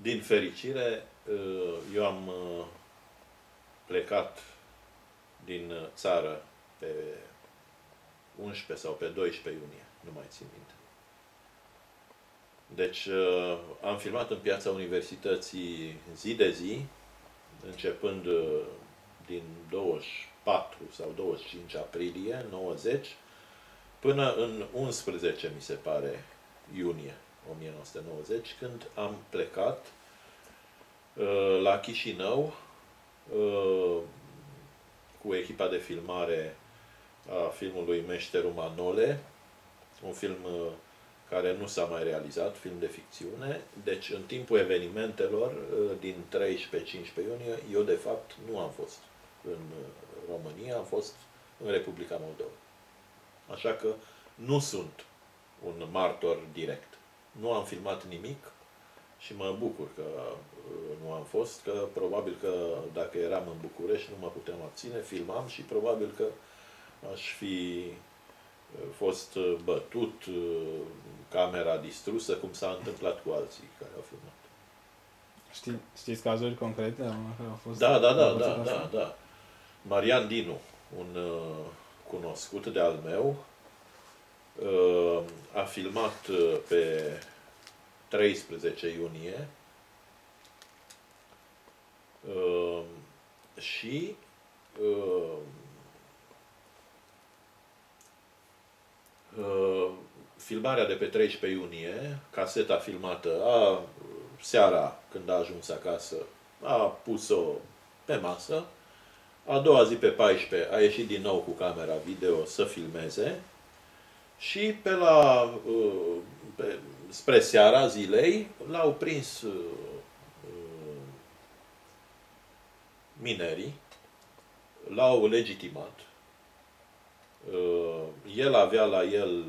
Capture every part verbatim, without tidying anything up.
Din fericire, eu am plecat din țară pe unsprezece sau pe doisprezece iunie, nu mai țin minte. Deci am filmat în Piața Universității zi de zi, începând din douăzeci și patru sau douăzeci și cinci aprilie nouăzeci, până în unsprezece, mi se pare, iunie o mie nouă sute nouăzeci, când am plecat uh, la Chișinău uh, cu echipa de filmare a filmului Meșterul Manole, un film uh, care nu s-a mai realizat, film de ficțiune. Deci, în timpul evenimentelor uh, din treisprezece cincisprezece iunie, eu, de fapt, nu am fost în România, am fost în Republica Moldova. Așa că nu sunt un martor direct. Nu am filmat nimic și mă bucur că nu am fost, că probabil că dacă eram în București nu mă puteam abține, filmam și probabil că aș fi fost bătut, camera distrusă, cum s-a întâmplat cu alții care au filmat. Știi, știți cazuri concrete care au fost? Da, da, da, da, da, da. Marian Dinu, un uh, cunoscut de al meu, uh, a filmat uh, pe treisprezece iunie uh, și uh, uh, filmarea de pe treisprezece iunie, caseta filmată, a, seara când a ajuns acasă, a pus-o pe masă. A doua zi, pe paisprezece, a ieșit din nou cu camera video să filmeze și pe la, pe, spre seara zilei l-au prins minerii, l-au legitimat. El avea la el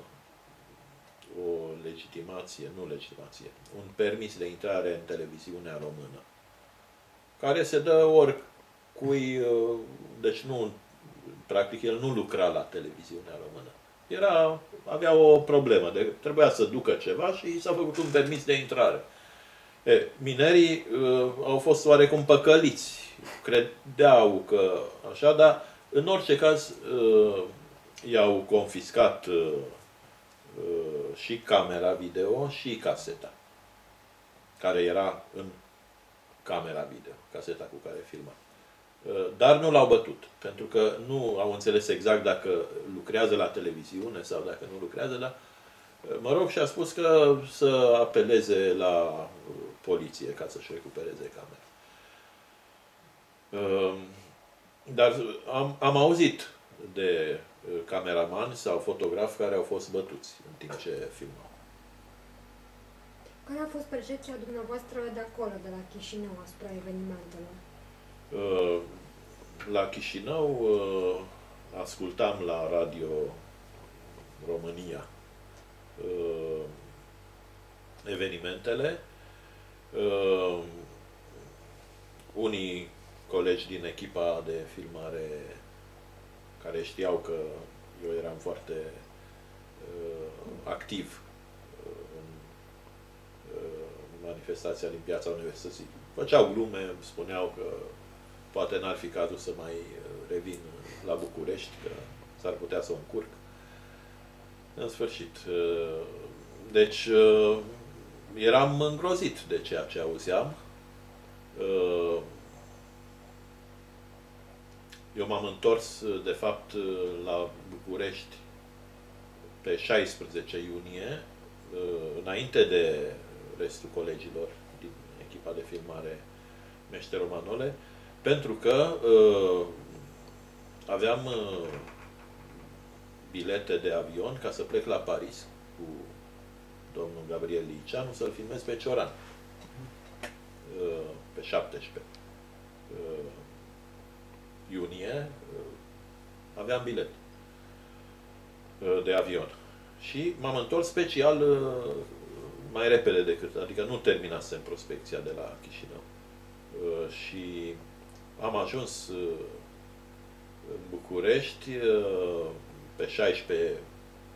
o legitimație, nu legitimație, un permis de intrare în televiziunea română, care se dă ori cui, deci nu, practic el nu lucra la televiziunea română. Era, avea o problemă, de, trebuia să ducă ceva și s-a făcut un permis de intrare. E, minerii uh, au fost oarecum păcăliți, credeau că așa, dar în orice caz uh, i-au confiscat uh, uh, și camera video și caseta, care era în camera video, caseta cu care filma. Dar nu l-au bătut, pentru că nu au înțeles exact dacă lucrează la televiziune sau dacă nu lucrează, dar, mă rog, și-a spus că să apeleze la poliție ca să-și recupereze camera. Dar am, am auzit de cameramani sau fotografi care au fost bătuți în timp ce filmau. Care a fost percepția dumneavoastră de acolo, de la Chișinău, asupra evenimentelor? La Chișinău ascultam la Radio România evenimentele. Unii colegi din echipa de filmare care știau că eu eram foarte activ în manifestația din Piața Universității, făceau glume, spuneau că poate n-ar fi cazul să mai revin la București, că s-ar putea să o încurc. În sfârșit. Deci, eram îngrozit de ceea ce auzeam. Eu m-am întors, de fapt, la București pe șaisprezece iunie, înainte de restul colegilor din echipa de filmare Meșterul Manole, pentru că uh, aveam uh, bilete de avion ca să plec la Paris cu domnul Gabriel Liceanu să-l filmez pe Cioran uh, pe șaptesprezece uh, iunie. Uh, aveam bilet uh, de avion și m-am întors special uh, mai repede decât, adică nu terminasem prospecția de la Chișinău. Uh, și am ajuns uh, în București uh, pe șaisprezece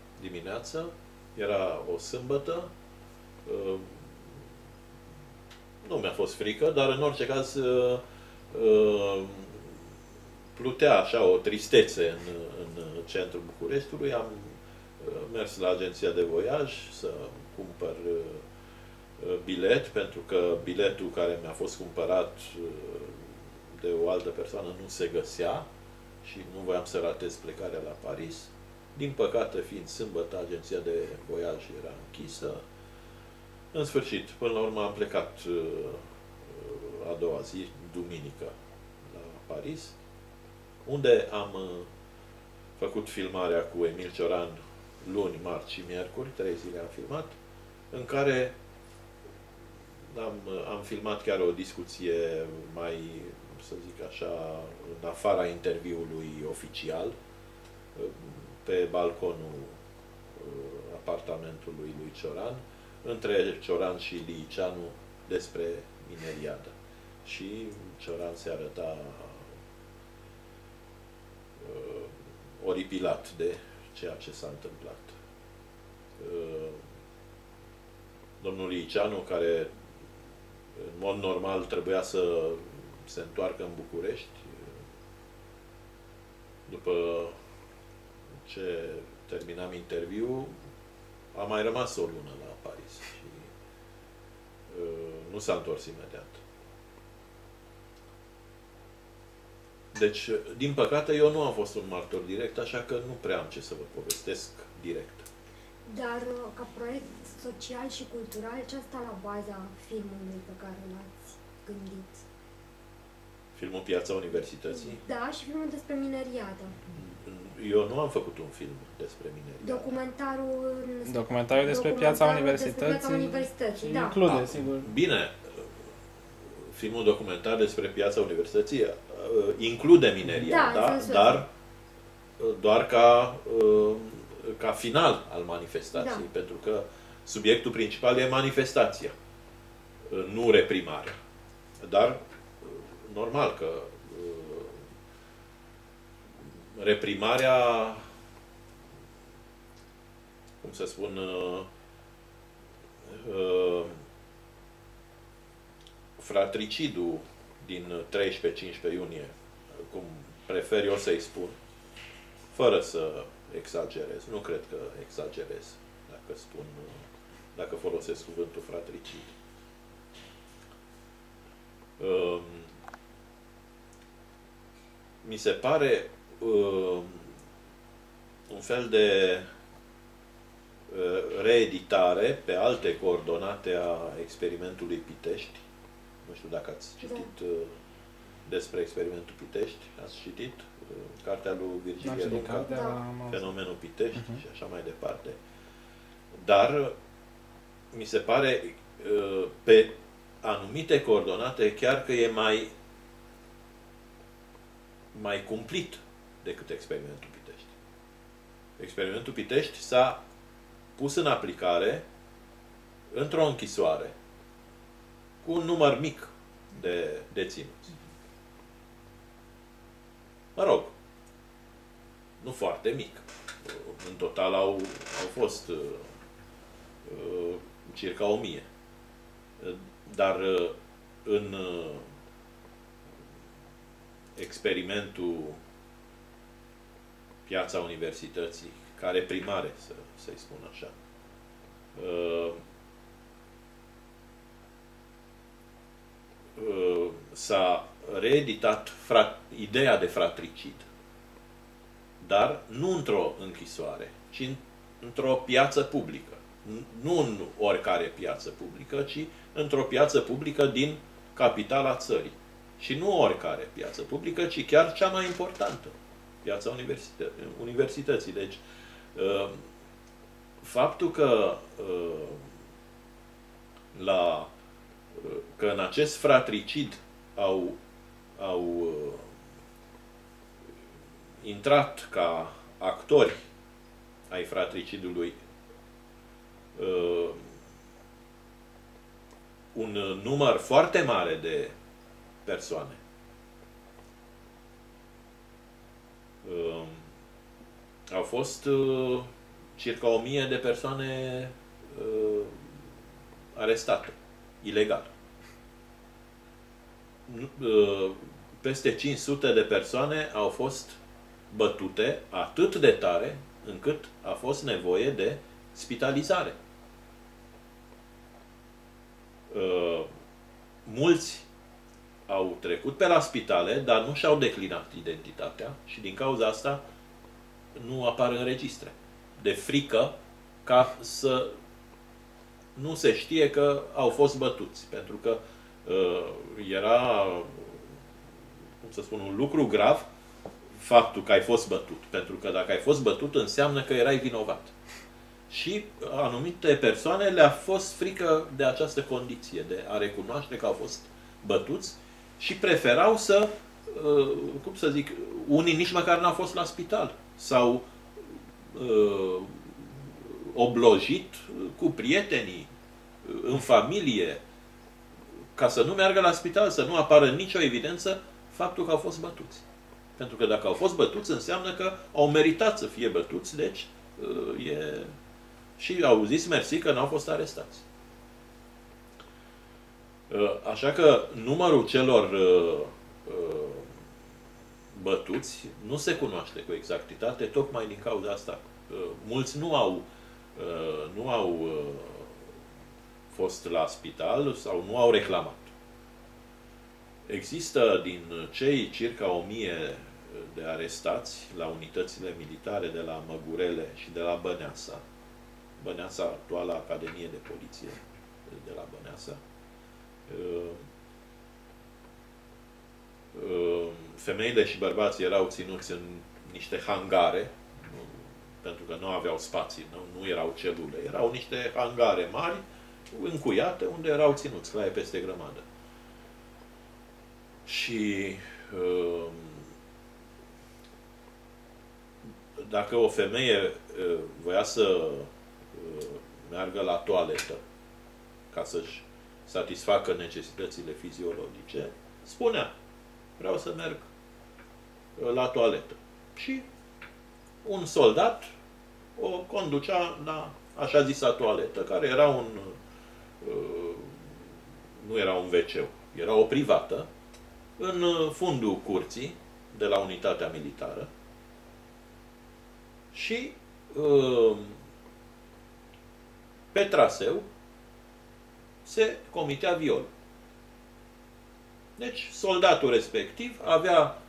dimineață, era o sâmbătă, uh, nu mi-a fost frică, dar în orice caz uh, uh, plutea așa o tristețe în, în centrul Bucureștiului. Am uh, mers la agenția de voiaj să cumpăr uh, bilet, pentru că biletul care mi-a fost cumpărat uh, de o altă persoană nu se găsea și nu voiam să ratez plecarea la Paris. Din păcate, fiind sâmbătă, agenția de voiaj era închisă. În sfârșit, până la urmă am plecat uh, a doua zi, duminică, la Paris, unde am uh, făcut filmarea cu Emil Cioran luni, marți și miercuri, trei zile am filmat, în care am, am filmat chiar o discuție mai, să zic așa, în afara interviului oficial, pe balconul apartamentului lui Cioran, între Cioran și Liceanu, despre mineriadă. Și Cioran se arăta uh, oripilat de ceea ce s-a întâmplat. Uh, domnul Liceanu, care în mod normal trebuia să se întoarcă în București, după ce terminam interviul, a mai rămas o lună la Paris și uh, nu s-a întors imediat. Deci, din păcate, eu nu am fost un martor direct, așa că nu prea am ce să vă povestesc direct. Dar, ca proiect social și cultural, ce asta la baza filmului pe care l-ați gândit? Filmul Piața Universității? Da, și filmul despre mineriadă. Eu nu am făcut un film despre mineriadă. Documentarul... Documentarul despre Piața Universității, despre Piața Universității, da. include, A, sigur. Bine, filmul documentar despre Piața Universității include mineria, da, da? Dar doar ca, ca final al manifestației, da. Pentru că subiectul principal e manifestația, nu reprimarea. Dar, normal că reprimarea, cum să spun, fratricidul din treisprezece cincisprezece iunie, cum prefer eu să-i spun, fără să exagerez, nu cred că exagerez dacă spun, dacă folosesc cuvântul fratricid. Mi se pare un fel de reeditare pe alte coordonate a experimentului Pitești. Nu știu dacă ați citit da. despre experimentul Pitești. Ați citit cartea lui Virgilie Runca, da. Fenomenul Pitești uh-huh. și așa mai departe. Dar mi se pare pe anumite coordonate chiar că e mai mai cumplit decât experimentul Pitești. Experimentul Pitești s-a pus în aplicare într-o închisoare cu un număr mic de deținuți. Mă rog, nu foarte mic. În total au, au fost uh, uh, circa o mie. Dar uh, în uh, experimentul Piața Universității, care primare, să, să-i spun așa, uh, uh, s-a reeditat frat, ideea de fratricid, dar nu într-o închisoare, ci în, într-o piață publică. Nu în oricare piață publică, ci într-o piață publică din capitala țării. Și nu oricare piață publică, ci chiar cea mai importantă, piața universită universității. Deci, faptul că, la, că în acest fratricid au, au intrat ca actori ai fratricidului un număr foarte mare de persoane. Uh, au fost uh, circa o mie de persoane uh, arestate, ilegal. peste cinci sute de persoane au fost bătute atât de tare încât a fost nevoie de spitalizare. Mulți au trecut pe la spitale, dar nu și-au declinat identitatea și din cauza asta nu apar în registre. De frică ca să nu se știe că au fost bătuți. Pentru că uh, era, cum să spun, un lucru grav faptul că ai fost bătut. Pentru că dacă ai fost bătut, înseamnă că erai vinovat. Și anumite persoane le-a fost frică de această condiție, de a recunoaște că au fost bătuți și preferau să, uh, cum să zic, unii nici măcar n-au fost la spital. Sau uh, oblojit cu prietenii, în familie, ca să nu meargă la spital, să nu apară nicio evidență faptul că au fost bătuți. Pentru că dacă au fost bătuți, înseamnă că au meritat să fie bătuți, deci e... și au zis mersi că n-au fost arestați. Așa că numărul celor bătuți nu se cunoaște cu exactitate, tocmai din cauza asta. Mulți nu au, nu au fost la spital sau nu au reclamat. Există din cei circa o mie de arestați la unitățile militare de la Măgurele și de la Băneasa, Băneasa, actuala Academie de Poliție de la Băneasa, femeile și bărbații erau ținuți în niște hangare, pentru că nu aveau spații, nu, nu erau celule, erau niște hangare mari, încuiate, unde erau ținuți, claie peste grămadă. Și dacă o femeie voia să meargă la toaletă ca să-și satisfacă necesitățile fiziologice, spunea, vreau să merg la toaletă. Și un soldat o conducea la așa zisa toaletă, care era un nu era un ve ce, era o privată, în fundul curții, de la unitatea militară, și pe traseu se comitea viol. Deci, soldatul respectiv avea,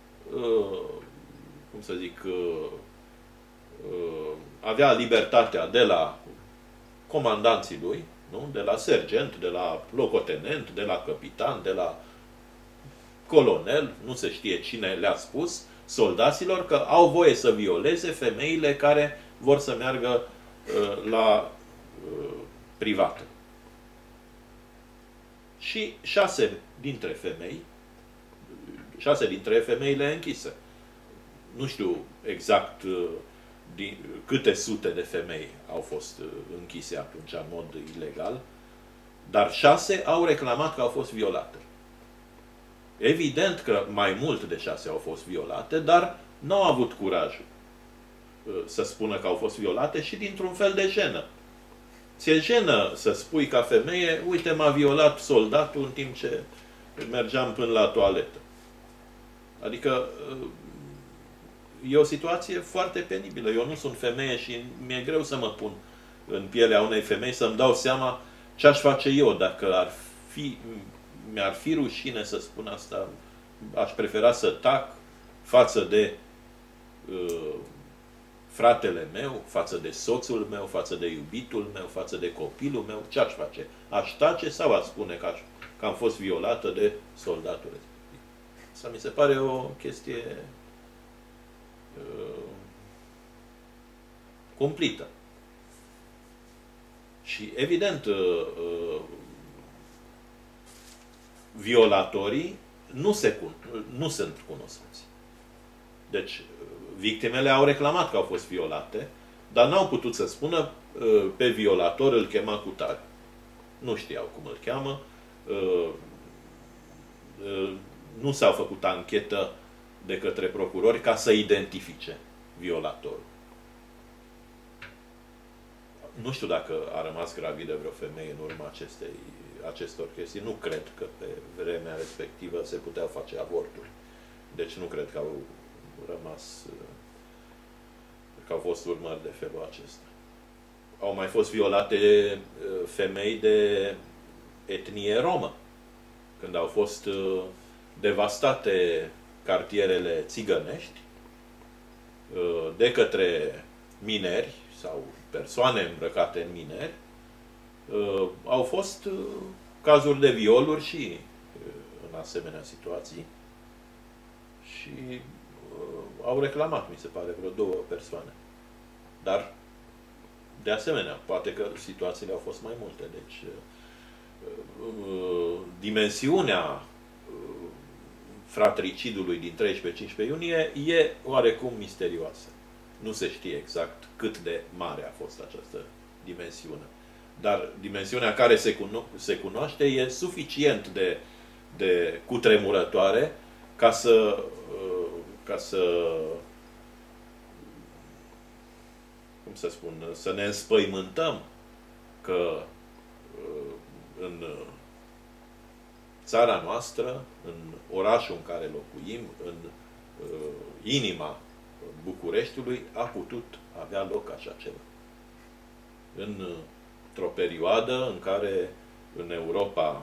cum să zic, avea libertatea de la comandanții lui, nu? De la sergent, de la locotenent, de la capitan, de la colonel, nu se știe cine le-a spus, soldaților că au voie să violeze femeile care vor să meargă uh, la uh, privată. Și șase dintre femei, șase dintre femeile închise. Nu știu exact uh, din, câte sute de femei au fost uh, închise atunci în mod ilegal, dar șase au reclamat că au fost violate. Evident că mai mult de șase au fost violate, dar nu au avut curajul uh, să spună că au fost violate și dintr-un fel de jenă. Ți-e jenă să spui ca femeie, uite, m-a violat soldatul în timp ce mergeam până la toaletă. Adică e o situație foarte penibilă. Eu nu sunt femeie și mi-e greu să mă pun în pielea unei femei, să-mi dau seama ce aș face eu dacă ar fi, mi-ar fi rușine să spun asta. Aș prefera să tac față de uh, fratele meu, față de soțul meu, față de iubitul meu, față de copilul meu. Ce aș face? Aș tace sau aș spune că, aș, că am fost violată de soldatul respectiv? Asta mi se pare o chestie uh, cumplită. Și evident, uh, uh, violatorii nu, se, nu sunt cunoscuți. Deci, victimele au reclamat că au fost violate, dar n-au putut să spună pe violator îl chema cu tare. Nu știau cum îl cheamă. Nu s-a făcut anchetă de către procurori ca să identifice violatorul. Nu știu dacă a rămas gravidă vreo femeie în urma acestei acestor chestii. Nu cred că pe vremea respectivă se puteau face avorturi. Deci nu cred că au rămas, că au fost urmări de felul acesta. Au mai fost violate femei de etnie romă, când au fost devastate cartierele țigănești de către mineri sau persoane îmbrăcate în mineri. Au fost cazuri de violuri și în asemenea situații și au reclamat, mi se pare, vreo două persoane. Dar, de asemenea, poate că situațiile au fost mai multe. Deci, dimensiunea fratricidului din treisprezece cincisprezece iunie e oarecum misterioasă. Nu se știe exact cât de mare a fost această dimensiune. Dar dimensiunea care se, cuno se cunoaște e suficient de, de cutremurătoare ca să, ca să, cum să spun, să ne înspăimântăm că în țara noastră, în orașul în care locuim, în inima Bucureștiului, a putut avea loc așa ceva. În într-o perioadă în care în Europa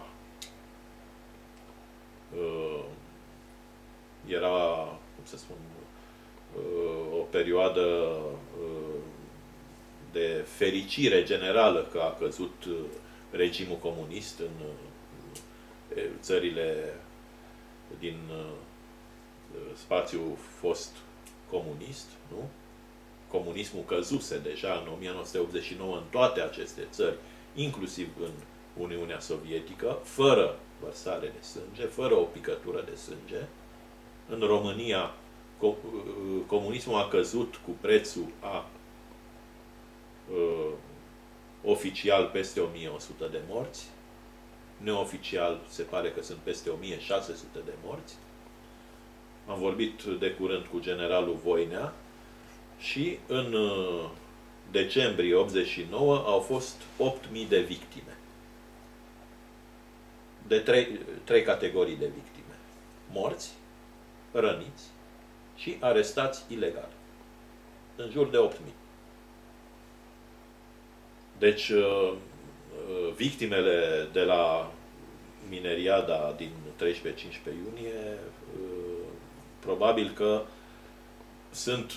uh, era, cum să spun, uh, o perioadă uh, de fericire generală că a căzut uh, regimul comunist în uh, țările din uh, spațiul fost comunist, nu? Comunismul căzuse deja în o mie nouă sute optzeci și nouă în toate aceste țări, inclusiv în Uniunea Sovietică, fără vărsare de sânge, fără o picătură de sânge. În România, comunismul a căzut cu prețul a uh, oficial peste o mie o sută de morți, neoficial se pare că sunt peste o mie șase sute de morți. Am vorbit de curând cu generalul Voinea, și în decembrie optzeci și nouă au fost opt mii de victime. De trei, trei categorii de victime. Morți, răniți și arestați ilegal. În jur de opt mii. Deci, victimele de la mineriada din treisprezece cincisprezece iunie probabil că sunt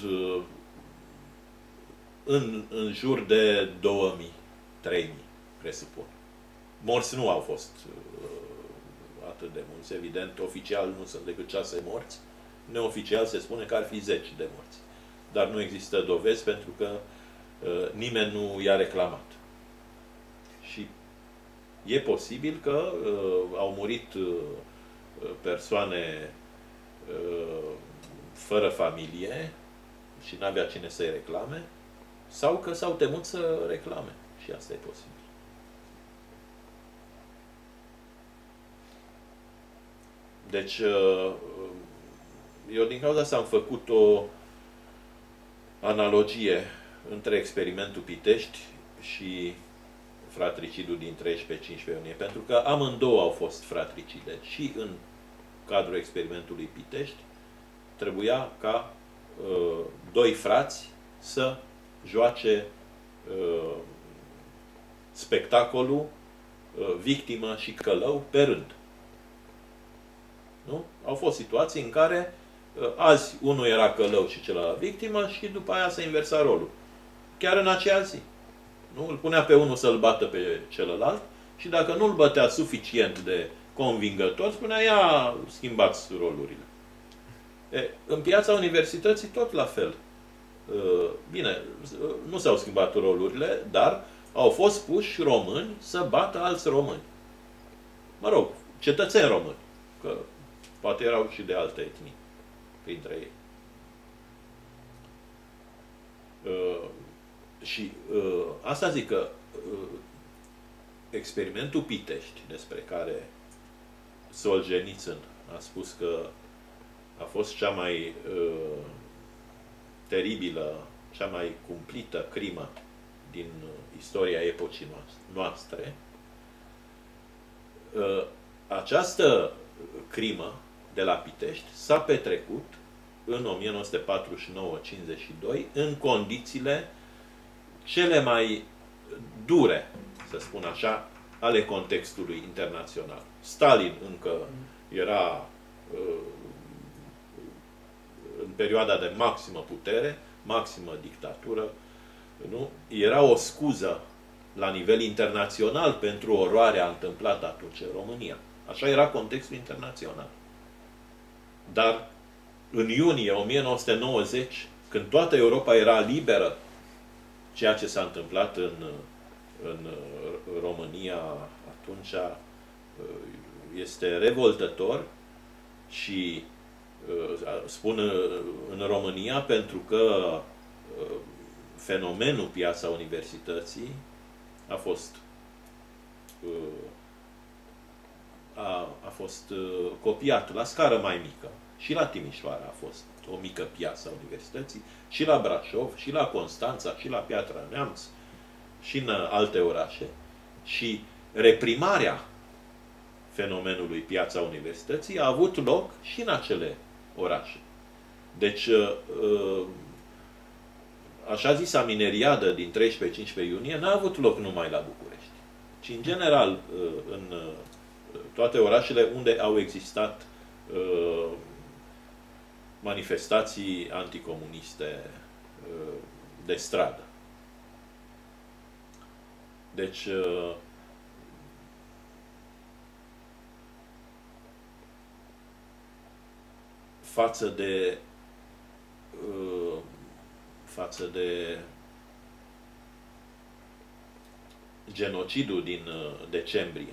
În, în jur de două mii, trei mii, presupun. Morți nu au fost uh, atât de mulți, evident. Oficial nu sunt decât șase morți. Neoficial se spune că ar fi zece de morți. Dar nu există dovezi pentru că uh, nimeni nu i-a reclamat. Și e posibil că uh, au murit uh, persoane uh, fără familie și n-avea cine să-i reclame, sau că s-au temut să reclame. Și asta e posibil. Deci, eu din cauza asta am făcut o analogie între experimentul Pitești și fratricidul din treisprezece cincisprezece iunie. Pentru că amândouă au fost fratricide. Și în cadrul experimentului Pitești trebuia ca uh, doi frați să joace uh, spectacolul uh, victimă și călău pe rând. Nu? Au fost situații în care uh, azi unul era călău și celălalt victimă și după aia se inversa rolul. Chiar în acea zi. Nu? Îl punea pe unul să-l bată pe celălalt și dacă nu îl bătea suficient de convingător, spunea, ia, schimbați rolurile. E, în piața universității tot la fel. Bine, nu s-au schimbat rolurile, dar au fost puși români să bată alți români. Mă rog, cetățeni români, că poate erau și de alte etnii printre ei. Uh, și uh, asta zic că uh, experimentul Pitești, despre care Solzhenitsyn a spus că a fost cea mai uh, teribilă, cea mai cumplită crimă din istoria epocii noastre, Această crimă de la Pitești s-a petrecut în o mie nouă sute patruzeci și nouă cincizeci și doi în condițiile cele mai dure, să spun așa, ale contextului internațional. Stalin încă era în perioada de maximă putere, maximă dictatură, nu? Era o scuză la nivel internațional pentru oroarea întâmplată atunci în România. Așa era contextul internațional. Dar în iunie o mie nouă sute nouăzeci, când toată Europa era liberă, ceea ce s-a întâmplat în, în România atunci este revoltător și spun în România pentru că fenomenul Piața Universității a fost a, a fost copiat la scară mai mică. Și la Timișoara a fost o mică piață a Universității, și la Brașov, și la Constanța, și la Piatra Neamț, și în alte orașe. Și reprimarea fenomenului Piața Universității a avut loc și în acele orașe. Deci, așa zisa mineriadă din treisprezece-cincisprezece iunie n-a avut loc numai la București, ci în general în toate orașele unde au existat manifestații anticomuniste de stradă. Deci, față de față de genocidul din decembrie,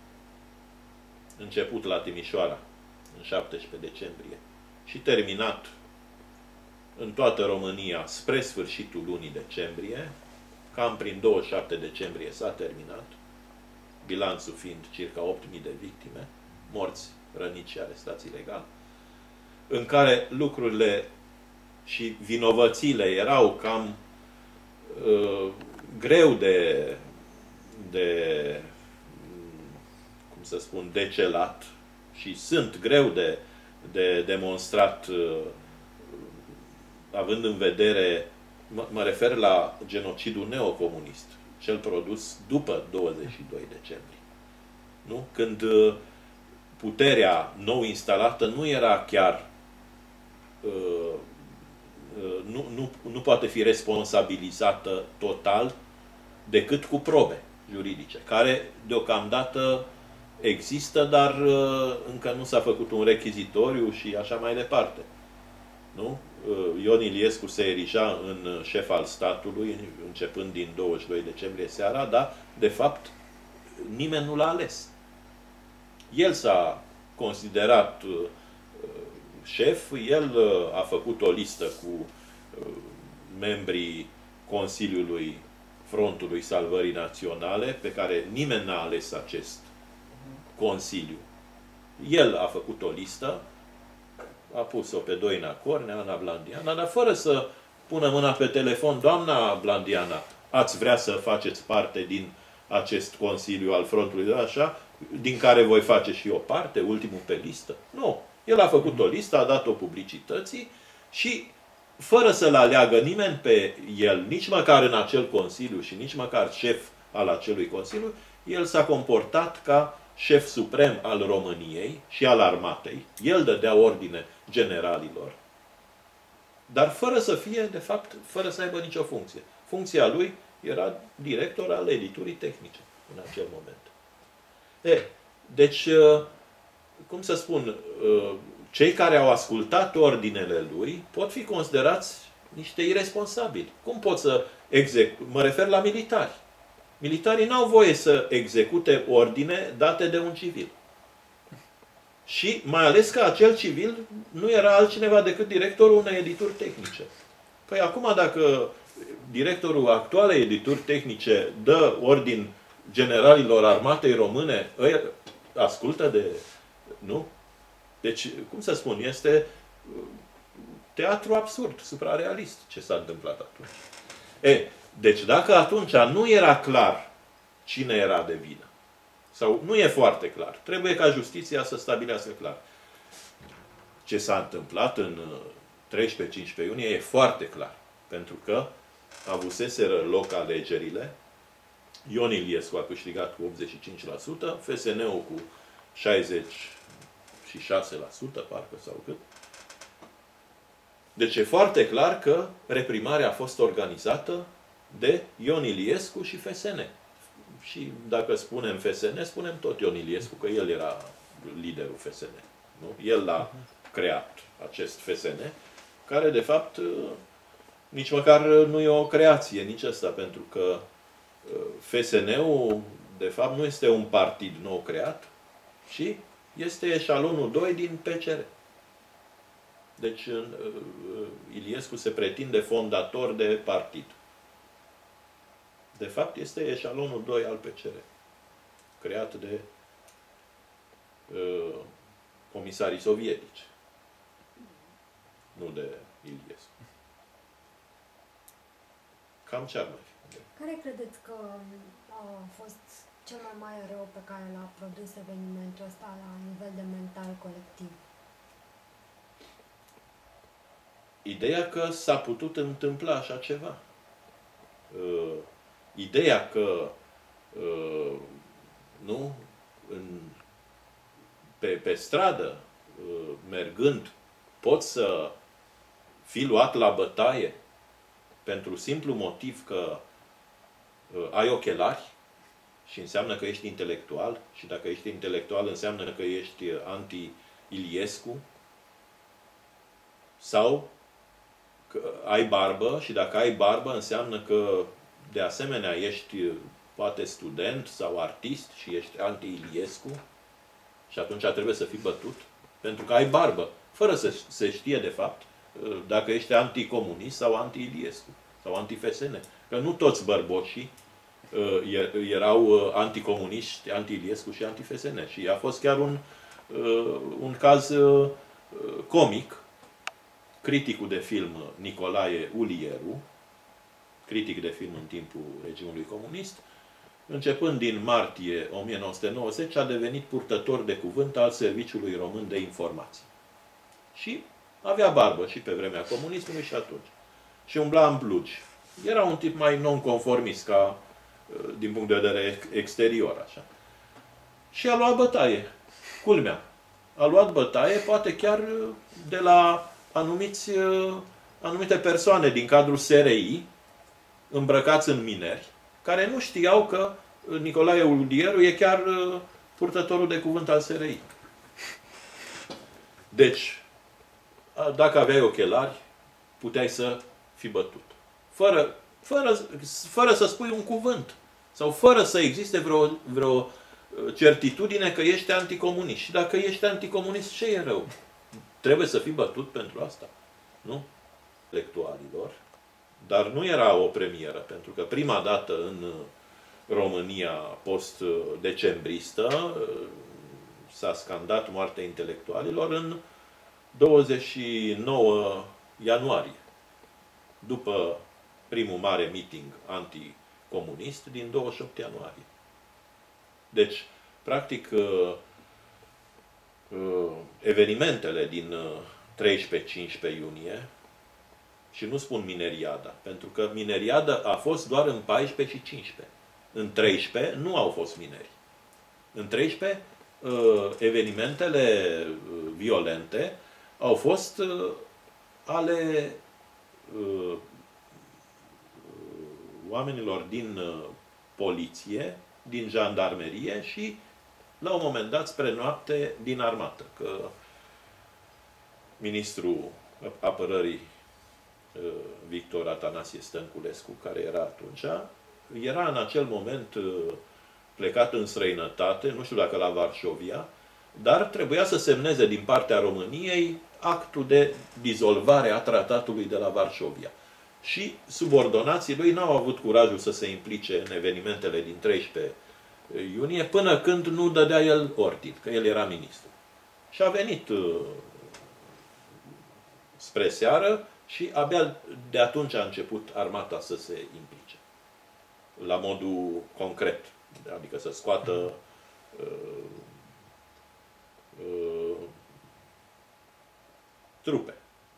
început la Timișoara, în șaptesprezece decembrie, și terminat în toată România spre sfârșitul lunii decembrie, cam prin douăzeci și șapte decembrie s-a terminat, bilanțul fiind circa opt mii de victime, morți, răniți și arestați ilegal, în care lucrurile și vinovățile erau cam uh, greu de, de, cum să spun, decelat și sunt greu de, de demonstrat, uh, având în vedere, mă, mă refer la genocidul neocomunist, cel produs după douăzeci și doi decembrie. Nu? Când uh, puterea nou instalată nu era chiar uh, Nu, nu, nu poate fi responsabilizată total decât cu probe juridice, care deocamdată există, dar încă nu s-a făcut un rechizitoriu și așa mai departe. Nu? Ion Iliescu se erija în șef al statului, începând din douăzeci și doi decembrie seara, dar, de fapt, nimeni nu l-a ales. El s-a considerat șef, el a făcut o listă cu membrii Consiliului Frontului Salvării Naționale, pe care nimeni n-a ales acest Consiliu. El a făcut o listă, a pus-o pe Doina Cornea, Ana Blandiana, dar fără să pună mâna pe telefon: doamna Blandiana, ați vrea să faceți parte din acest Consiliu al Frontului, așa, din care voi face și eu parte, ultimul pe listă? Nu. El a făcut o listă, a dat-o publicității și, fără să-l aleagă nimeni pe el, nici măcar în acel Consiliu și nici măcar șef al acelui Consiliu, el s-a comportat ca șef suprem al României și al armatei. El dădea ordine generalilor, dar fără să fie, de fapt, fără să aibă nicio funcție. Funcția lui era director al editurii tehnice în acel moment. E, deci, cum să spun, cei care au ascultat ordinele lui pot fi considerați niște irresponsabili. Cum pot să execute? Mă refer la militari. Militarii n-au voie să execute ordine date de un civil. Și mai ales că acel civil nu era altcineva decât directorul unei edituri tehnice. Păi acum, dacă directorul actualei edituri tehnice dă ordin generalilor armatei române, îi ascultă de... Nu? Deci, cum să spun, este teatru absurd, suprarealist, ce s-a întâmplat atunci. E, deci dacă atunci nu era clar cine era de vină, Sau nu e foarte clar. Trebuie ca justiția să stabilească clar. Ce s-a întâmplat în treisprezece cincisprezece iunie e foarte clar. Pentru că avuseseră loc alegerile, Ion Iliescu a câștigat cu optzeci și cinci la sută, F S N-ul cu șaizeci și șase la sută, parcă sau cât. Deci e foarte clar că reprimarea a fost organizată de Ion Iliescu și F S N. Și dacă spunem F S N, spunem tot Ion Iliescu, că el era liderul F S N. Nu? El l-a creat, acest F S N, care de fapt nici măcar nu e o creație, nici asta, pentru că F S N-ul de fapt nu este un partid nou creat, ci este eșalonul doi din P C R. Deci Iliescu se pretinde fondator de partid. De fapt este eșalonul doi al P C R, creat de uh, comisarii sovietici, nu de Iliescu. Cam ce ar mai fi? Care credeți că a fost cel mai mare rău pe care l-a produs evenimentul ăsta la nivel de mental colectiv? Ideea că s-a putut întâmpla așa ceva. Uh, ideea că uh, nu, în, pe, pe stradă, uh, mergând, poți să fii luat la bătaie pentru simplu motiv că uh, ai ochelari și înseamnă că ești intelectual și dacă ești intelectual înseamnă că ești anti-Iliescu sau că ai barbă și dacă ai barbă înseamnă că de asemenea ești poate student sau artist și ești anti-Iliescu și atunci trebuie să fii bătut pentru că ai barbă, fără să se știe de fapt dacă ești anticomunist sau anti-Iliescu sau anti-F S N. Că nu toți bărboșii uh, erau uh, anticomuniști, anti-Iliescu și anti-F S N. Și a fost chiar un, uh, un caz uh, comic. Criticul de film Nicolae Ulieru, critic de film în timpul regimului comunist, începând din martie o mie nouă sute nouăzeci, a devenit purtător de cuvânt al Serviciului Român de Informații. Și avea barbă și pe vremea comunismului și atunci. Și umbla în blugi. Era un tip mai non-conformist, ca din punct de vedere exterior, așa. Și a luat bătaie. Culmea. A luat bătaie, poate chiar de la anumiți, anumite persoane din cadrul S R I, îmbrăcați în mineri, care nu știau că Nicolae Ulieru e chiar purtătorul de cuvânt al S R I. Deci, dacă aveai ochelari, puteai să fii bătut. Fără, fără, fără să spui un cuvânt. Sau fără să existe vreo, vreo certitudine că ești anticomunist. Și dacă ești anticomunist, ce e rău? Trebuie să fii bătut pentru asta. Nu? Intelectualilor. Dar nu era o premieră, pentru că prima dată în România post-decembristă s-a scandat moartea intelectualilor în douăzeci și nouă ianuarie, după primul mare meeting anticomunist din douăzeci și opt ianuarie. Deci, practic, evenimentele din treisprezece cincisprezece iunie, și nu spun mineriada, pentru că mineriada a fost doar în paisprezece și cincisprezece. În treisprezece nu au fost mineri. În treisprezece evenimentele violente au fost ale oamenilor din poliție, din jandarmerie și, la un moment dat, spre noapte, din armată. Că ministrul apărării Victor Atanasie Stănculescu, care era atunci, era în acel moment plecat în străinătate, nu știu dacă la Varșovia, dar trebuia să semneze din partea României actul de dizolvare a tratatului de la Varșovia. Și subordonații lui n-au avut curajul să se implice în evenimentele din treisprezece iunie, până când nu dădea el ordin, că el era ministru. Și a venit spre seară și abia de atunci a început armata să se implice. La modul concret. Adică să scoată uh, uh, trupe.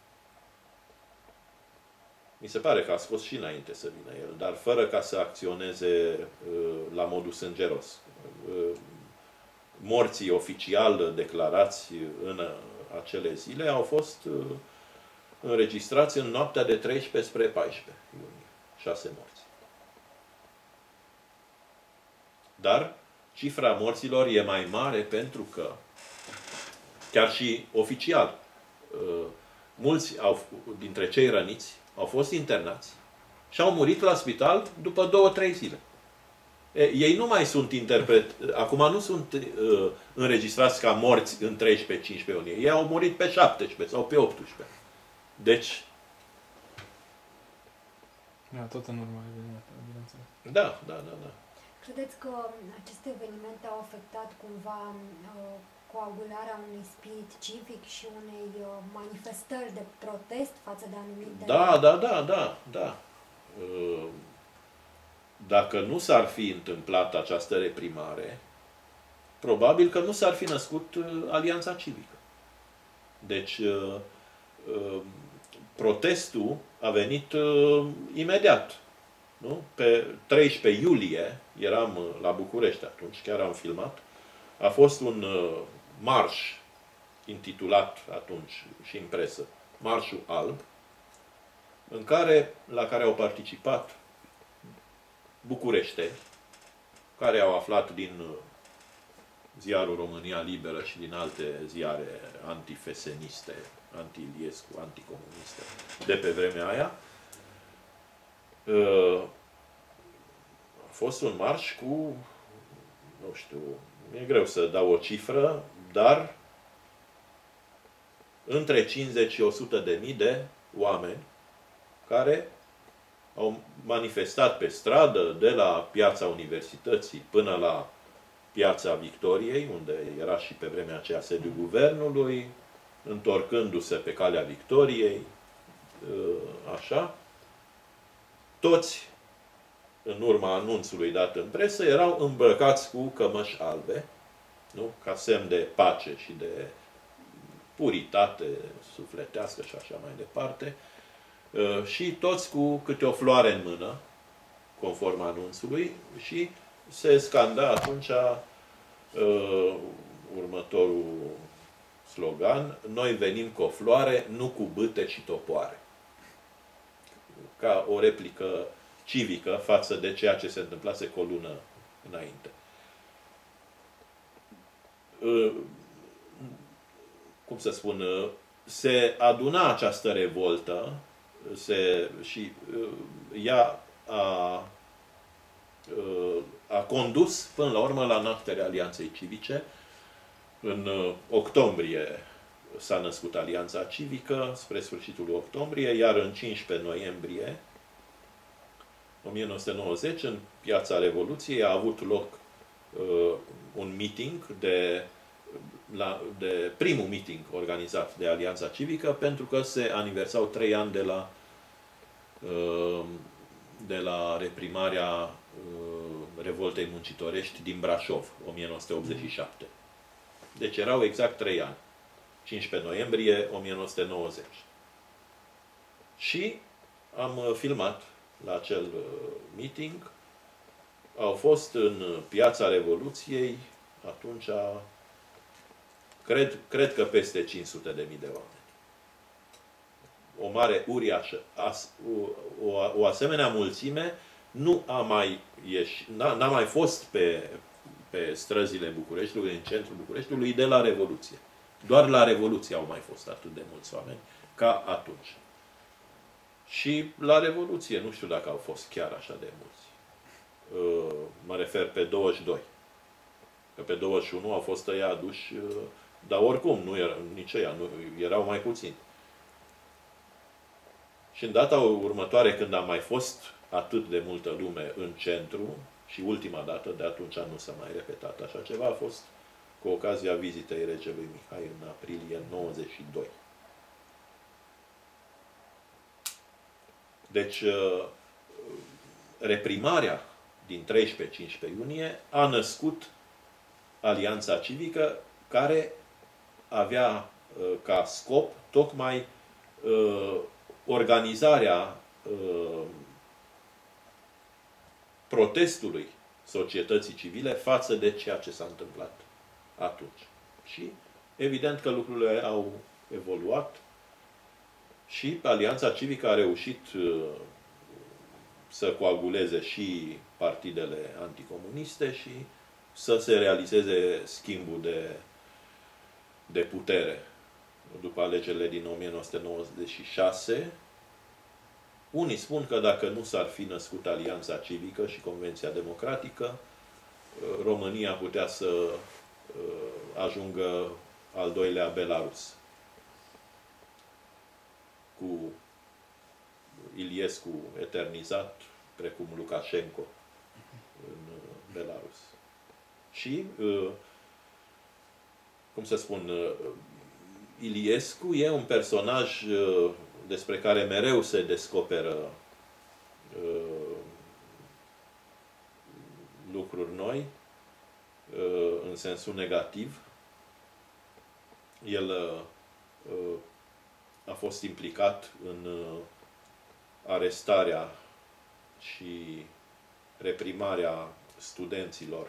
Mi se pare că a scos și înainte să vină el, dar fără ca să acționeze uh, la modul sângeros. Uh, morții oficial declarați în acele zile au fost uh, înregistrați în noaptea de treisprezece spre paisprezece iunie. Șase morți. Dar cifra morților e mai mare pentru că, chiar și oficial, uh, mulți au, dintre cei răniți au fost internați și au murit la spital după două, trei zile. E, ei nu mai sunt interpret, acum nu sunt uh, înregistrați ca morți în treisprezece cincisprezece iunie. Ei au murit pe șaptesprezece sau pe optsprezece. Deci... Da, tot în urma evenimentului, bineînțeles. Da, da, da, da. Credeți că aceste evenimente au afectat cumva uh, coagularea unui spirit civic și unei uh, manifestări de protest față de anumite... Da, da, da, da, da. Uh, dacă nu s-ar fi întâmplat această reprimare, probabil că nu s-ar fi născut uh, Alianța Civică. Deci, uh, uh, protestul a venit uh, imediat. Nu? Pe treisprezece iulie, eram uh, la București atunci, chiar am filmat, a fost un uh, marș intitulat atunci și în presă, Marșul Alb, în care, la care au participat bucureșteni, care au aflat din uh, ziarul România Liberă și din alte ziare antifeseniste, anti-Iliescu, anticomuniste, de pe vremea aia. Uh, a fost un marș cu, nu știu, e greu să dau o cifră, dar între cincizeci și o sută de mii de oameni care au manifestat pe stradă, de la Piața Universității până la Piața Victoriei, unde era și pe vremea aceea sediul guvernului, întorcându-se pe calea Victoriei, așa. Toți, în urma anunțului dat în presă, erau îmbrăcați cu cămăși albe, nu? Ca semn de pace și de puritate sufletească și așa mai departe. Și toți cu câte o floare în mână, conform anunțului, și se scanda atunci uh, următorul slogan: noi venim cu o floare, nu cu bâte și topoare. Ca o replică civică față de ceea ce se întâmplase cu o lună înainte. Uh, cum să spun, uh, se aduna această revoltă se, și uh, ea a a condus până la urmă la nașterea Alianței Civice. În octombrie s-a născut Alianța Civică, spre sfârșitul octombrie, iar în cincisprezece noiembrie o mie nouă sute nouăzeci, în Piața Revoluției, a avut loc uh, un meeting de, la, de primul meeting organizat de Alianța Civică, pentru că se aniversau trei ani de la uh, de la reprimarea revoltei muncitorești din Brașov, o mie nouă sute optzeci și șapte. Deci erau exact trei ani. cincisprezece noiembrie o mie nouă sute nouăzeci. Și am filmat la acel meeting. Au fost în Piața Revoluției atunci, cred, cred că peste cinci sute de mii de oameni. O mare uriașă, o, o, o asemenea mulțime nu a mai ieșit, n-a mai fost pe, pe străzile Bucureștiului, în centrul Bucureștiului, de la Revoluție. Doar la Revoluție au mai fost atât de mulți oameni ca atunci. Și la Revoluție, nu știu dacă au fost chiar așa de mulți. Mă refer pe douăzeci și doi. Că pe douăzeci și unu au fost ăia aduși, dar oricum, nu era, nici ăia, nu, erau mai puțini. Și în data următoare, când a mai fost atât de multă lume în centru, și ultima dată, de atunci nu s-a mai repetat așa ceva, a fost cu ocazia vizitei regelui Mihai în aprilie nouăzeci și doi. Deci, reprimarea din treisprezece cincisprezece iunie a născut Alianța Civică, care avea uh, ca scop tocmai uh, organizarea uh, protestului societății civile față de ceea ce s-a întâmplat atunci. Și evident că lucrurile au evoluat și Alianța Civică a reușit uh, să coaguleze și partidele anticomuniste și să se realizeze schimbul de, de putere. După alegerile din o mie nouă sute nouăzeci și șase, unii spun că dacă nu s-ar fi născut Alianța Civică și Convenția Democratică, România putea să ajungă al doilea Belarus. Cu Iliescu eternizat, precum Lukashenko în Belarus. Și, cum să spun, Iliescu e un personaj despre care mereu se descoperă lucruri noi, în sensul negativ. El a fost implicat în arestarea și reprimarea studenților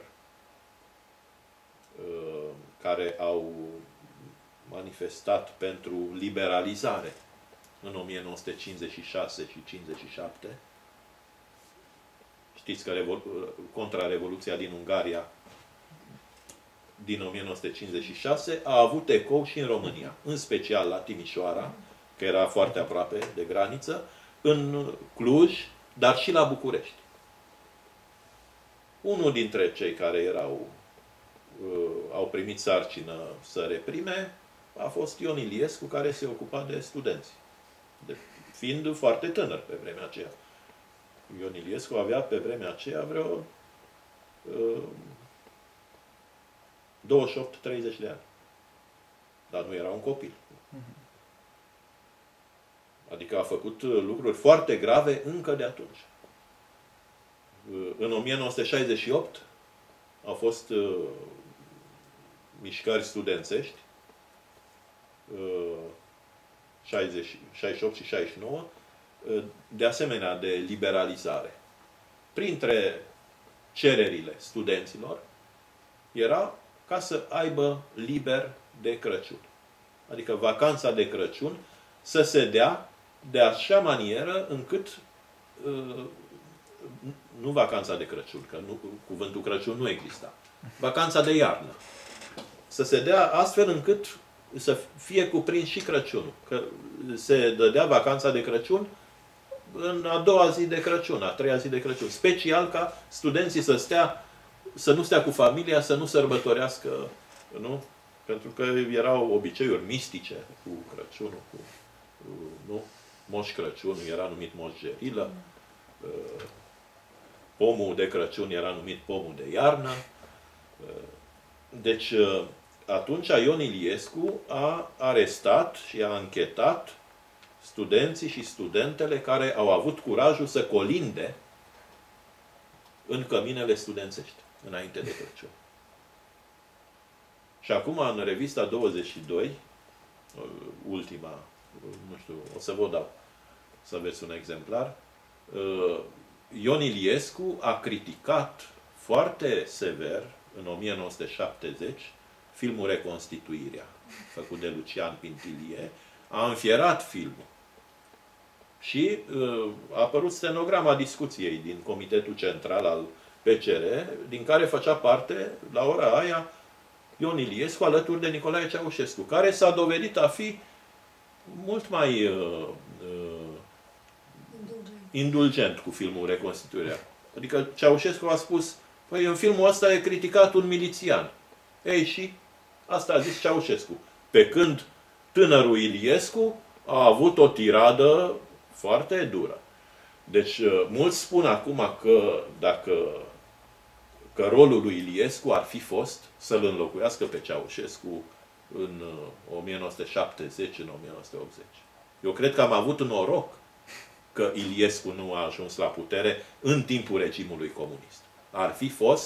care au manifestat pentru liberalizare în o mie nouă sute cincizeci și șase și cincizeci și șapte. Știți că Contra-Revoluția din Ungaria din o mie nouă sute cincizeci și șase a avut ecou și în România, în special la Timișoara, că era foarte aproape de graniță, în Cluj, dar și la București. Unul dintre cei care erau, uh, au primit sarcină să reprime a fost Ion Iliescu, care se ocupa de studenți, de, fiind foarte tânăr pe vremea aceea. Ion Iliescu avea pe vremea aceea vreo uh, douăzeci și opt treizeci de ani. Dar nu era un copil. Adică a făcut lucruri foarte grave încă de atunci. În o mie nouă sute șaizeci și opt au fost uh, mișcări studențești, uh, șaizeci, șaizeci și opt și șaizeci și nouă, uh, de asemenea de liberalizare. Printre cererile studenților era ca să aibă liber de Crăciun. Adică vacanța de Crăciun să se dea de așa manieră încât uh, nu vacanța de Crăciun, că nu, cuvântul Crăciun nu exista. Vacanța de iarnă. Să se dea astfel încât să fie cuprins și Crăciunul. Că se dădea vacanța de Crăciun în a doua zi de Crăciun, a treia zi de Crăciun. Special ca studenții să stea, să nu stea cu familia, să nu sărbătorească, nu? Pentru că erau obiceiuri mistice cu Crăciunul, cu, nu? Moș Crăciun era numit Moș Gerilă, pomul de Crăciun era numit pomul de iarnă. Deci, atunci Ion Iliescu a arestat și a anchetat studenții și studentele care au avut curajul să colinde în căminele studențești, înainte de Crăciun. Și acum, în revista douăzeci și doi, ultima, nu știu, o să vă dau să aveți un exemplar, Ion Iliescu a criticat foarte sever, în o mie nouă sute șaptezeci, filmul Reconstituirea, făcut de Lucian Pintilie, a înfierat filmul. Și a apărut stenograma discuției din Comitetul Central al P C R, din care făcea parte, la ora aia, Ion Iliescu, alături de Nicolae Ceaușescu, care s-a dovedit a fi mult mai uh, uh, indulgent. indulgent cu filmul Reconstituirea. Adică Ceaușescu a spus, păi în filmul ăsta e criticat un milițian. Ei, și asta a zis Ceaușescu. Pe când tânărul Iliescu a avut o tiradă foarte dură. Deci, mulți spun acum că dacă că rolul lui Iliescu ar fi fost să-l înlocuiască pe Ceaușescu în o mie nouă sute șaptezeci, în o mie nouă sute optzeci. Eu cred că am avut noroc că Iliescu nu a ajuns la putere în timpul regimului comunist. Ar fi fost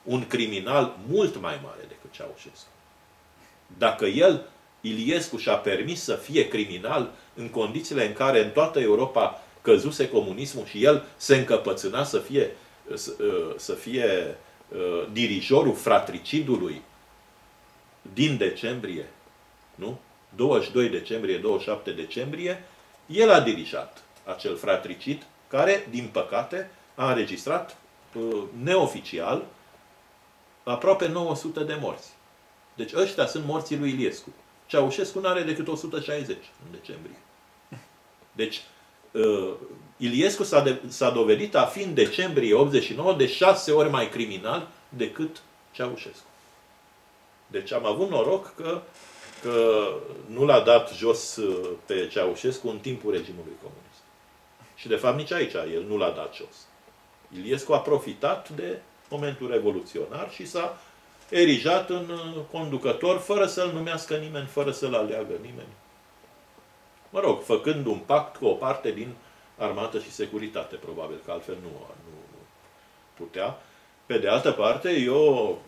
un criminal mult mai mare decât Ceaușescu. Dacă el, Iliescu, și-a permis să fie criminal în condițiile în care în toată Europa căzuse comunismul și el se încăpățâna să fie, să, să fie uh, dirijorul fratricidului din decembrie, nu? douăzeci și doi decembrie, douăzeci și șapte decembrie, el a dirijat acel fratricid care, din păcate, a înregistrat uh, neoficial aproape nouă sute de morți. Deci ăștia sunt morții lui Iliescu. Ceaușescu nu are decât o sută șaizeci în decembrie. Deci, uh, Iliescu s-a dovedit a fi în decembrie optzeci și nouă de șase ori mai criminal decât Ceaușescu. Deci am avut noroc că, că nu l-a dat jos pe Ceaușescu în timpul regimului comunist. Și de fapt nici aici el nu l-a dat jos. Iliescu a profitat de momentul revoluționar și s-a erijat în conducător fără să-l numească nimeni, fără să-l aleagă nimeni. Mă rog, făcând un pact cu o parte din armată și securitate, probabil, că altfel nu, nu putea. Pe de altă parte, eu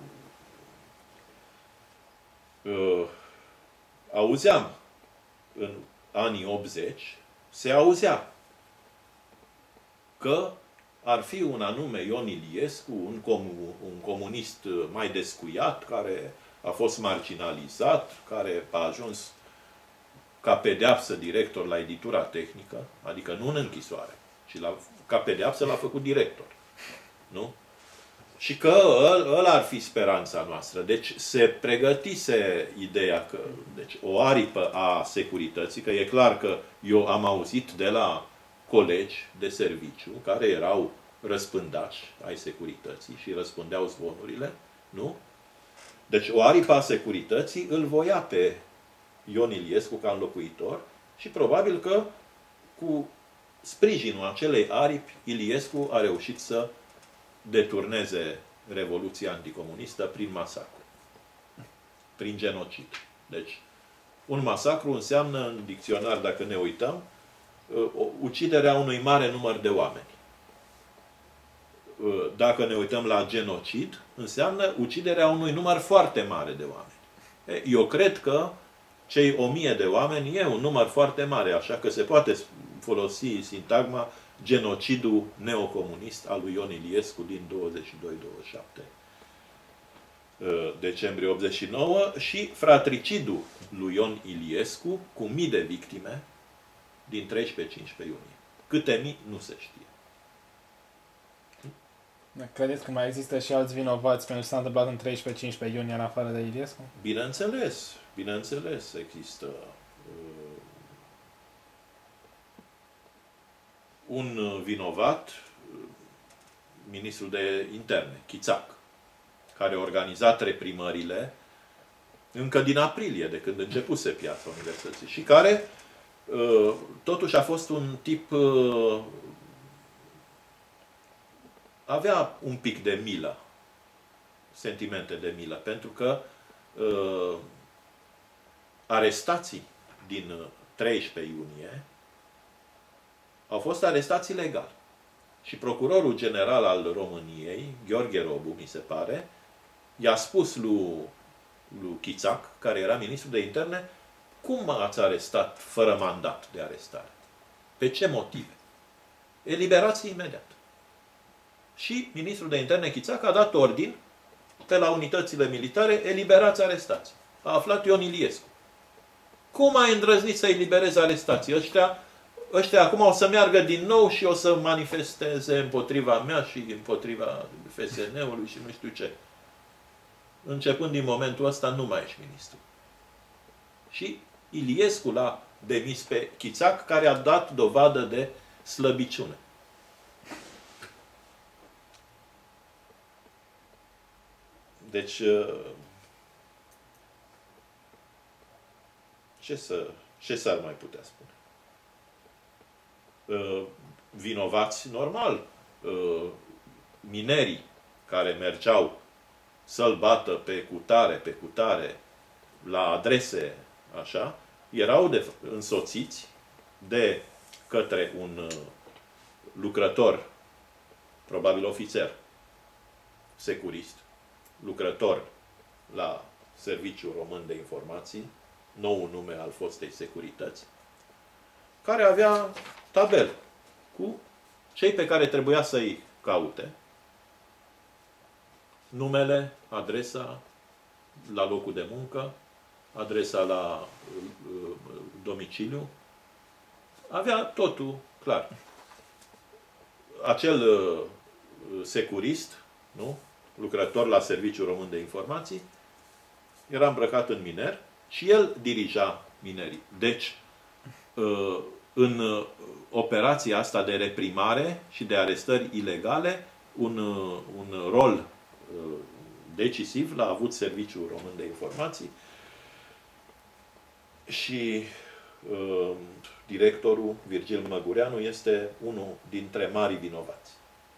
uh, auzeam în anii optzeci, se auzea că ar fi un anume Ion Iliescu, un, comu un comunist mai descuiat, care a fost marginalizat, care a ajuns ca pedeapsă director la editura tehnică, adică nu în închisoare, ci la, ca pedeapsă l-a făcut director. Nu? Și că ăla ar fi speranța noastră. Deci se pregătise ideea că, deci o aripă a securității, că e clar că eu am auzit de la colegi de serviciu care erau răspândași ai securității și răspundeau zvonurile, nu? Deci o aripă a securității îl voia pe Ion Iliescu ca înlocuitor și probabil că cu sprijinul acelei aripi, Iliescu a reușit să deturneze Revoluția anticomunistă prin masacru, prin genocid. Deci, un masacru înseamnă, în dicționar, dacă ne uităm, uciderea unui mare număr de oameni. Dacă ne uităm la genocid, înseamnă uciderea unui număr foarte mare de oameni. Eu cred că cei o mie de oameni e un număr foarte mare, așa că se poate folosi sintagma genocidul neocomunist al lui Ion Iliescu din douăzeci și doi douăzeci și șapte decembrie optzeci și nouă și fratricidul lui Ion Iliescu cu mii de victime din treisprezece cincisprezece iunie. Câte mii, nu se știe. Credeți că mai există și alți vinovați pentru ce s-a întâmplat în treisprezece cincisprezece iunie în afară de Iliescu? Bineînțeles, bineînțeles există uh, un vinovat, ministrul de interne, Chițac, care a organizat reprimările încă din aprilie, de când începuse Piața Universității și care uh, totuși a fost un tip uh, avea un pic de milă, sentimente de milă, pentru că uh, arestații din treisprezece iunie au fost arestații legal. Și procurorul general al României, Gheorghe Robu, mi se pare, i-a spus lui, lui Chițac, care era ministru de interne, cum ați arestat fără mandat de arestare? Pe ce motive? Eliberați imediat. Și ministrul de interne Chițac a dat ordin pe la unitățile militare, eliberați arestați. A aflat Ion Iliescu. Cum ai îndrăznit să eliberezi arestații? Ăștia, ăștia acum o să meargă din nou și o să manifesteze împotriva mea și împotriva F S N-ului și nu știu ce. Începând din momentul ăsta, nu mai ești ministru. Și Iliescu l-a demis pe Chițac, care a dat dovadă de slăbiciune. Deci, ce să, ce s-ar mai putea spune? Vinovați, normal, minerii care mergeau să-l bată pe cutare, pe cutare, la adrese, așa, erau de, însoțiți de către un lucrător, probabil ofițer, securist, lucrător la Serviciul Român de Informații, nou nume al fostei securități, care avea tabel cu cei pe care trebuia să-i caute, numele, adresa la locul de muncă, adresa la uh, domiciliu, avea totul clar. Acel uh, securist, nu? Lucrător la Serviciul Român de Informații, era îmbrăcat în miner și el dirija minerii. Deci, uh, în uh, operația asta de reprimare și de arestări ilegale, un, uh, un rol uh, decisiv l-a avut Serviciul Român de Informații și uh, directorul Virgil Măgureanu este unul dintre marii vinovați.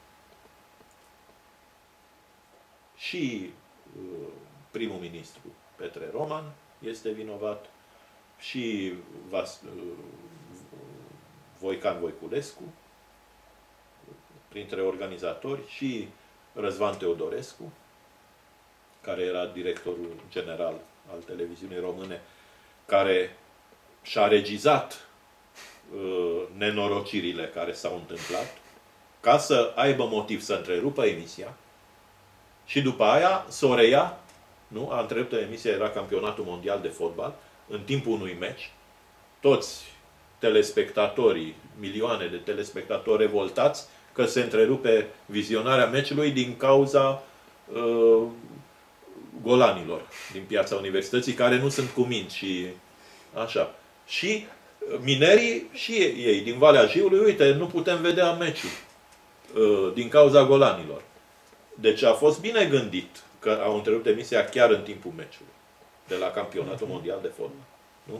Și uh, primul ministru Petre Roman este vinovat și Vas, uh, Voican Voiculescu, printre organizatori, și Răzvan Teodorescu, care era directorul general al televiziunii române, care și-a regizat uh, nenorocirile care s-au întâmplat, ca să aibă motiv să întrerupă emisia și după aia să o reia. Nu? A întrerupt emisia, era campionatul mondial de fotbal, în timpul unui meci. Toți telespectatorii, milioane de telespectatori revoltați că se întrerupe vizionarea meciului din cauza uh, golanilor din Piața Universității, care nu sunt cuminți și așa. Și minerii și ei, din Valea Jiului, uite, nu putem vedea meciul uh, din cauza golanilor. Deci a fost bine gândit că au întrerupt emisia chiar în timpul meciului de la campionatul mondial de fotbal. Nu?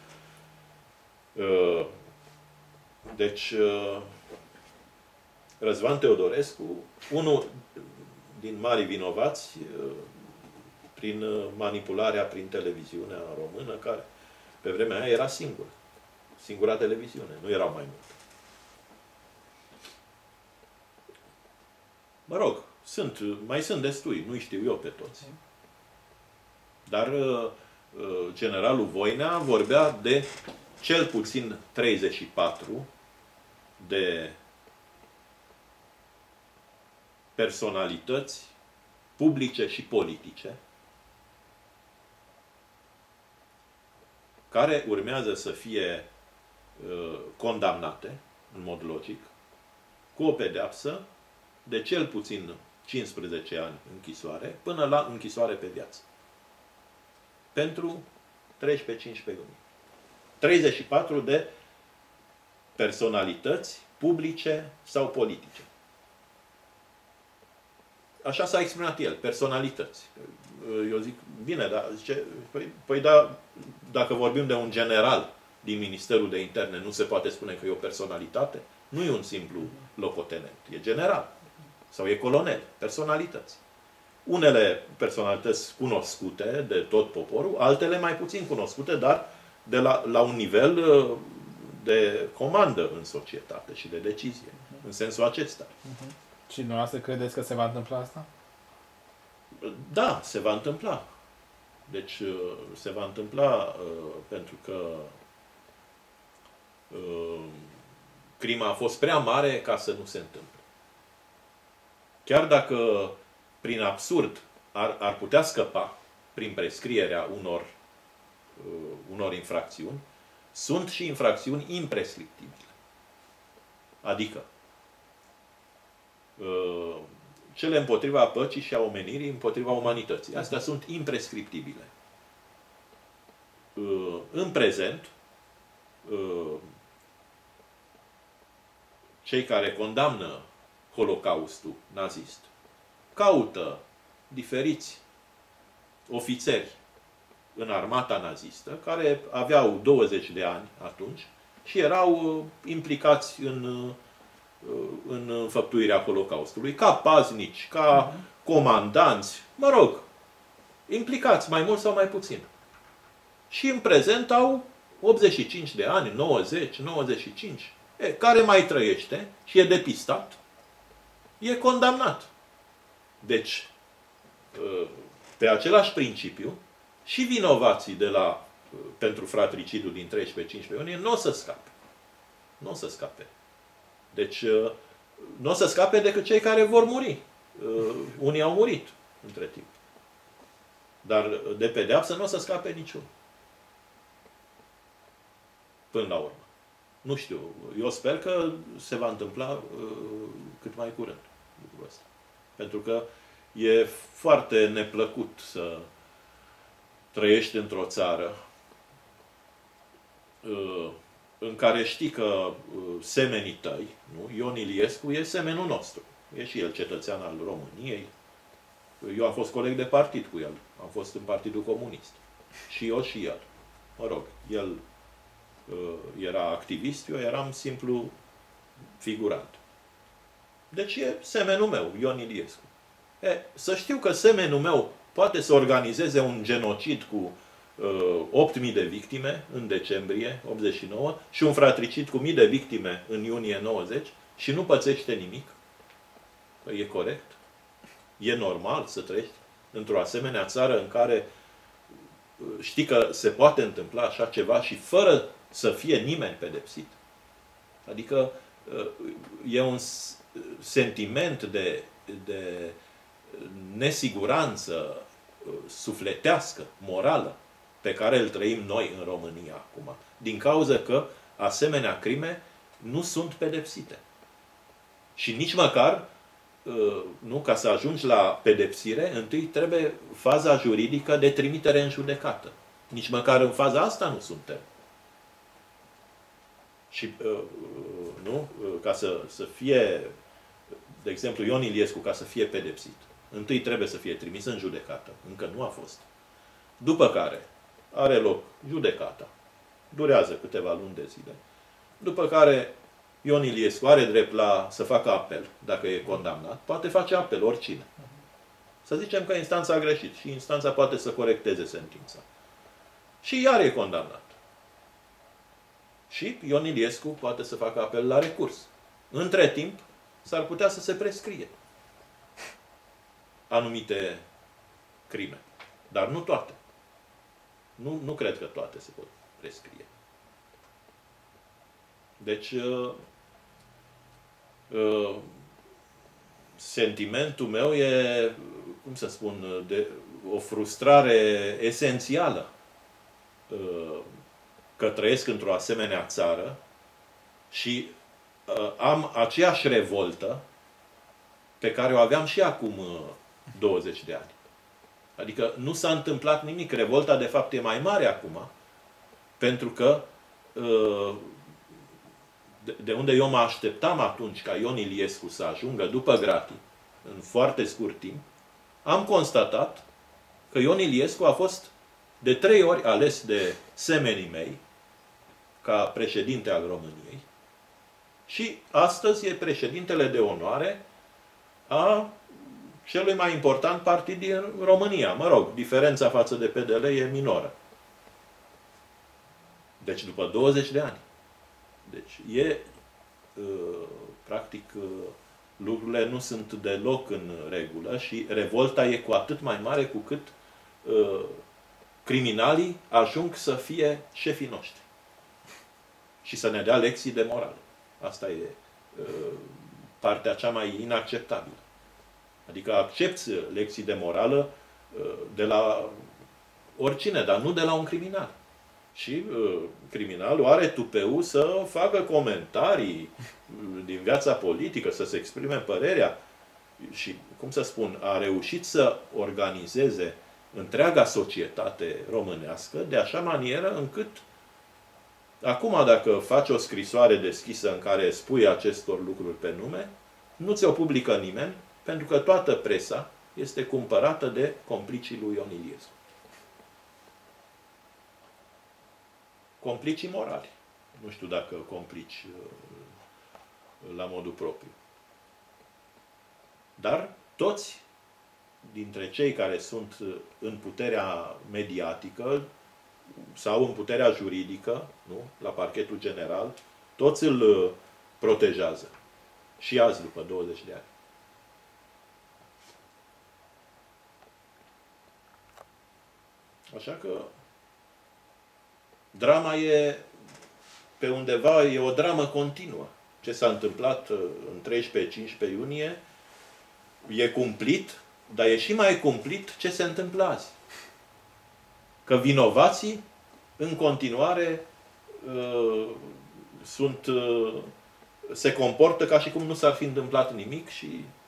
Uh, deci uh, Răzvan Teodorescu, unul din marii vinovați uh, prin manipularea prin televiziunea română, care pe vremea aia era singură. Singura televiziune, nu erau mai multe. Mă rog, sunt, mai sunt destui, nu știu eu pe toți. Dar generalul Voinea vorbea de cel puțin treizeci și patru de personalități publice și politice care urmează să fie uh, condamnate, în mod logic, cu o pedeapsă de cel puțin cincisprezece ani închisoare, până la închisoare pe viață. Pentru treisprezece cincisprezece luni. treizeci și patru de personalități publice sau politice. Așa s-a exprimat el, personalități. Eu zic, bine, dar zice, păi, păi da, dacă vorbim de un general din Ministerul de Interne, nu se poate spune că e o personalitate? Nu e un simplu locotenent, e general. Sau e colonel, personalități. Unele personalități cunoscute de tot poporul, altele mai puțin cunoscute, dar de la, la un nivel de comandă în societate și de decizie, în sensul acesta. Uh-huh. Și dumneavoastră credeți că se va întâmpla asta? Da, se va întâmpla. Deci se va întâmpla pentru că crima a fost prea mare ca să nu se întâmple. Chiar dacă prin absurd ar, ar putea scăpa prin prescrierea unor, unor infracțiuni, sunt și infracțiuni imprescriptibile. Adică cele împotriva păcii și a omenirii, împotriva umanității. Astea sunt imprescriptibile. În prezent, cei care condamnă Holocaustul nazist caută diferiți ofițeri în armata nazistă, care aveau douăzeci de ani atunci și erau implicați în în înfăptuirea Holocaustului, ca paznici, ca comandanți, mă rog, implicați mai mult sau mai puțin. Și în prezent au optzeci și cinci de ani, nouăzeci, nouăzeci și cinci. E, care mai trăiește și e depistat, e condamnat. Deci, pe același principiu și vinovații de la, pentru fratricidul din treisprezece cincisprezece iunie nu o să scape. Nu o să scape. Deci, nu o să scape decât cei care vor muri. Unii au murit între timp. Dar de pedeapsă nu o să scape niciunul. Până la urmă. Nu știu. Eu sper că se va întâmpla uh, cât mai curând lucrul ăsta. Pentru că e foarte neplăcut să trăiești într-o țară uh, în care știi că uh, semenii tăi, nu? Ion Iliescu e semenul nostru. E și el cetățean al României. Eu am fost coleg de partid cu el. Am fost în Partidul Comunist. Și eu și el. Mă rog, el era activist, eu eram simplu figurant. Deci e semenul meu, Ion Iliescu. E, să știu că semenul meu poate să organizeze un genocid cu uh, opt mii de victime în decembrie optzeci și nouă și un fratricid cu mii de victime în iunie nouăzeci și nu pățește nimic. Păi e corect? E normal să trăiești într-o asemenea țară în care știi că se poate întâmpla așa ceva și fără să fie nimeni pedepsit. Adică e un sentiment de, de nesiguranță sufletească, morală, pe care îl trăim noi în România acum. Din cauza că asemenea crime nu sunt pedepsite. Și nici măcar, nu, ca să ajungi la pedepsire, întâi trebuie faza juridică de trimitere în judecată. Nici măcar în faza asta nu suntem. Și, nu, ca să, să fie, de exemplu, Ion Iliescu, ca să fie pedepsit, întâi trebuie să fie trimis în judecată. Încă nu a fost. După care are loc judecata. Durează câteva luni de zile. După care Ion Iliescu are drept la să facă apel, dacă e condamnat. Poate face apel oricine. Să zicem că instanța a greșit și instanța poate să corecteze sentința. Și iar e condamnat. Și Ion Iliescu poate să facă apel la recurs. Între timp, s-ar putea să se prescrie anumite crime. Dar nu toate. Nu, nu cred că toate se pot prescrie. Deci, uh, uh, sentimentul meu e, cum să spun, de o frustrare esențială uh, că trăiesc într-o asemenea țară și uh, am aceeași revoltă pe care o aveam și acum uh, douăzeci de ani. Adică nu s-a întâmplat nimic. Revolta, de fapt, e mai mare acum, pentru că uh, de unde eu mă așteptam atunci ca Ion Iliescu să ajungă după gratii, în foarte scurt timp, am constatat că Ion Iliescu a fost de trei ori ales de semenii mei ca președinte al României și astăzi e președintele de onoare a celui mai important partid din România. Mă rog, diferența față de P D L e minoră. Deci după douăzeci de ani. Deci e, practic, lucrurile nu sunt deloc în regulă și revolta e cu atât mai mare cu cât criminalii ajung să fie șefii noștri și să ne dea lecții de morală. Asta e partea cea mai inacceptabilă. Adică accepți lecții de morală de la oricine, dar nu de la un criminal. Și uh, criminalul are tupeul să facă comentarii din viața politică, să se exprime părerea și, cum să spun, a reușit să organizeze întreaga societate românească de așa manieră încât acum, dacă faci o scrisoare deschisă în care spui acestor lucruri pe nume, nu ți-o publică nimeni, pentru că toată presa este cumpărată de complicii lui Ion Iliescu. Complicii morali. Nu știu dacă complici la modul propriu. Dar toți dintre cei care sunt în puterea mediatică sau în puterea juridică, nu? La parchetul general, toți îl protejează. Și azi, după douăzeci de ani. Așa că drama e pe undeva, e o dramă continuă. Ce s-a întâmplat în treisprezece cincisprezece iunie e cumplit, dar e și mai cumplit ce se întâmplă azi. Că vinovații în continuare uh, sunt, uh, se comportă ca și cum nu s-ar fi întâmplat nimic și